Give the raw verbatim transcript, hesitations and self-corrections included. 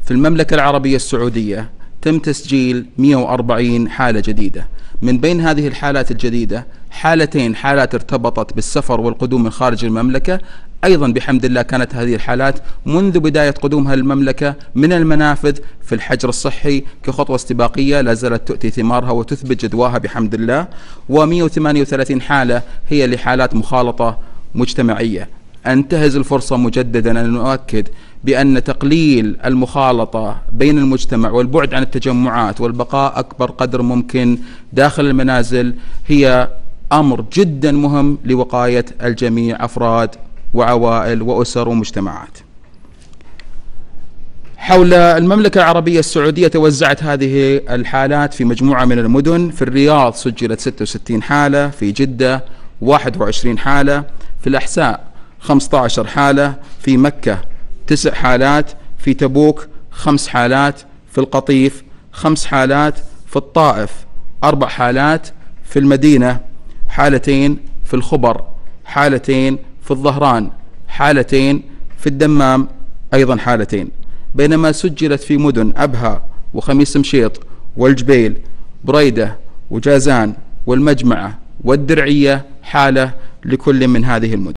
في المملكة العربية السعودية تم تسجيل مئة وأربعين حالة جديدة. من بين هذه الحالات الجديدة حالتين حالات ارتبطت بالسفر والقدوم من خارج المملكة، أيضا بحمد الله كانت هذه الحالات منذ بداية قدومها للمملكة من المنافذ في الحجر الصحي كخطوة استباقية لا زالت تؤتي ثمارها وتثبت جدواها بحمد الله. ومئة وثمانية وثلاثين حالة هي لحالات مخالطة مجتمعية. أنتهز الفرصة مجددا أن نؤكد بأن تقليل المخالطة بين المجتمع والبعد عن التجمعات والبقاء أكبر قدر ممكن داخل المنازل هي أمر جدا مهم لوقاية الجميع، أفراد وعوائل وأسر ومجتمعات. حول المملكة العربية السعودية توزعت هذه الحالات في مجموعة من المدن. في الرياض سجلت ستة وستين حالة، في جدة واحد وعشرين حالة، في الأحساء خمسة عشر حالة، في مكة تسع حالات، في تبوك خمس حالات، في القطيف خمس حالات، في الطائف أربع حالات، في المدينة حالتين، في الخبر حالتين، في الظهران حالتين، في الدمام أيضا حالتين. بينما سجلت في مدن أبها وخميس مشيط والجبيل بريدة وجازان والمجمعة والدرعية حالة لكل من هذه المدن.